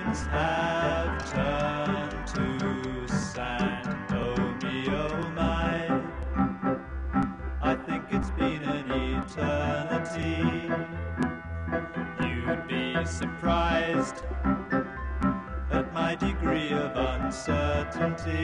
winds have turned to sand. Oh me, oh my, I think it's been an eternity. You'd be surprised at my degree of uncertainty.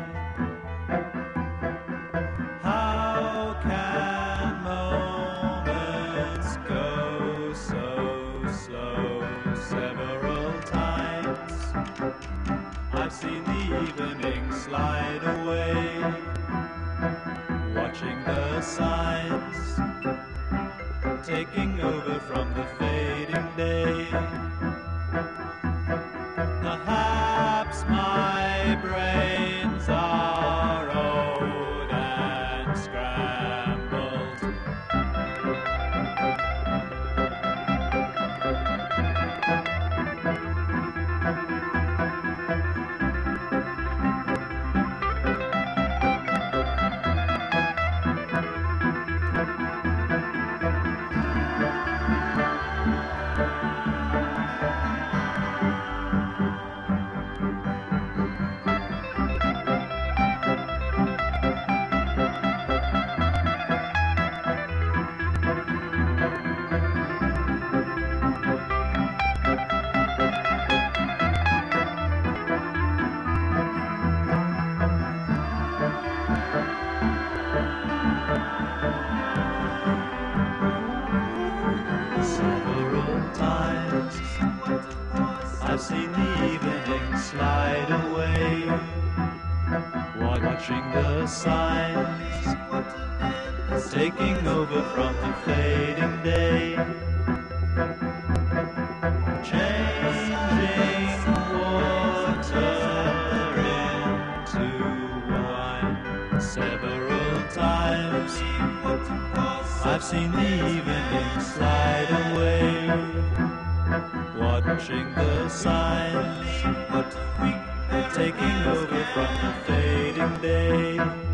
How can moments go so slow? Several times I've seen the evening slide away, watching the signs taking over from the fading day. Perhaps my brains are old and scrambled. Several times I've seen the evening slide away, watching the signs taking over from the fading day, changing water into wine. Several times I've seen the evening slide away, watching the signs taking over from the fading day.